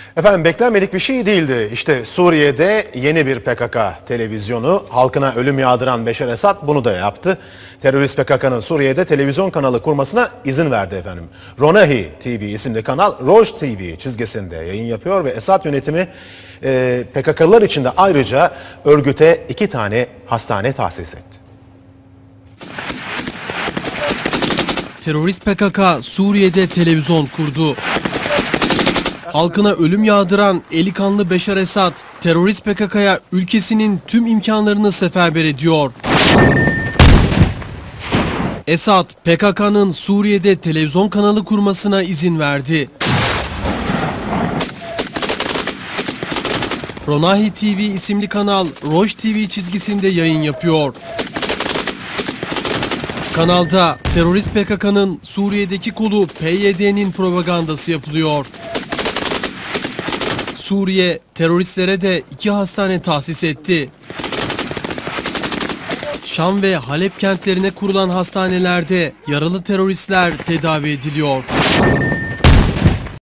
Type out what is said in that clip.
Efendim beklenmedik bir şey değildi. İşte Suriye'de yeni bir PKK televizyonu, halkına ölüm yağdıran Beşar Esad bunu da yaptı. Terörist PKK'nın Suriye'de televizyon kanalı kurmasına izin verdi efendim. Ronahi TV isimli kanal Roj TV çizgisinde yayın yapıyor ve Esad yönetimi PKK'lılar için de ayrıca örgüte 2 tane hastane tahsis etti. Terörist PKK Suriye'de televizyon kurdu. Halkına ölüm yağdıran eli kanlı Beşar Esad, terörist PKK'ya ülkesinin tüm imkanlarını seferber ediyor. Esad, PKK'nın Suriye'de televizyon kanalı kurmasına izin verdi. Ronahi TV isimli kanal Roj TV çizgisinde yayın yapıyor. Kanalda terörist PKK'nın Suriye'deki kolu PYD'nin propagandası yapılıyor. Suriye teröristlere de 2 hastane tahsis etti. Şam ve Halep kentlerine kurulan hastanelerde yaralı teröristler tedavi ediliyor.